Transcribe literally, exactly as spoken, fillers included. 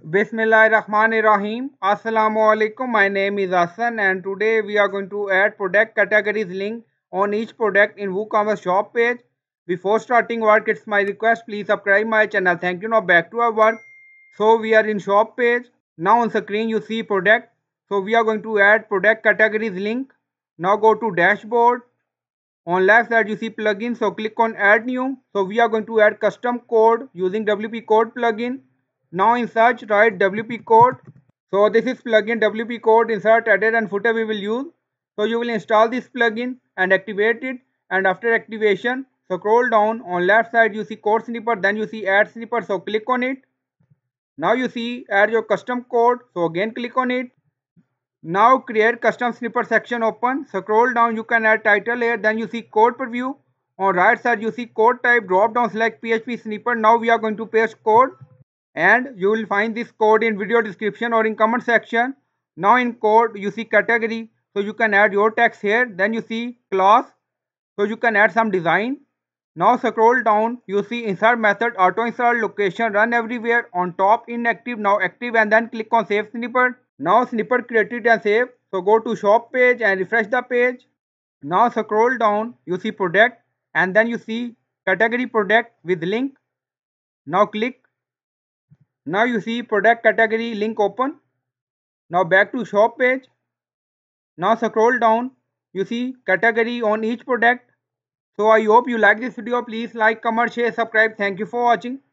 Bismillahirrahmanirrahim. Assalamu alaikum. My name is Hassan and today we are going to add product categories link on each product in WooCommerce shop page. Before starting work, it's my request, please subscribe my channel. Thank you. Now back to our work. So we are in shop page. Now on screen you see product. So we are going to add product categories link. Now go to dashboard. On left side you see plugin. So click on add new. So we are going to add custom code using W P code plugin. Now in search write W P code. So this is plugin W P code, insert, header and footer we will use. So you will install this plugin and activate it, and after activation scroll down, on left side you see code snippet, then you see add snippet, so click on it. Now you see add your custom code, so again click on it. Now create custom snippet section open, scroll down, you can add title here, then you see code preview. On right side you see code type, drop down select P H P snippet. Now we are going to paste code and you will find this code in video description or in comment section. Now in code you see category, so you can add your text here, then you see class, so you can add some design. Now scroll down, you see insert method, auto insert, location, run everywhere, on top inactive, now active, and then click on save snippet. Now snippet created and saved, so go to shop page and refresh the page. Now scroll down, you see product and then you see category product with link. Now click. Now you see product category link open. Now back to shop page. Now scroll down, you see category on each product. So I hope you like this video. Please like, comment, share, subscribe. Thank you for watching.